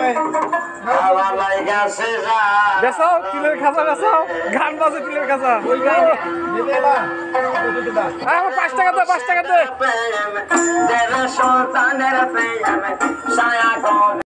বেসাও তিলের খাঁচা বেসাও গান বাজে তিলের খাঁচা আমার 5 টাকা দে 5 টাকা দে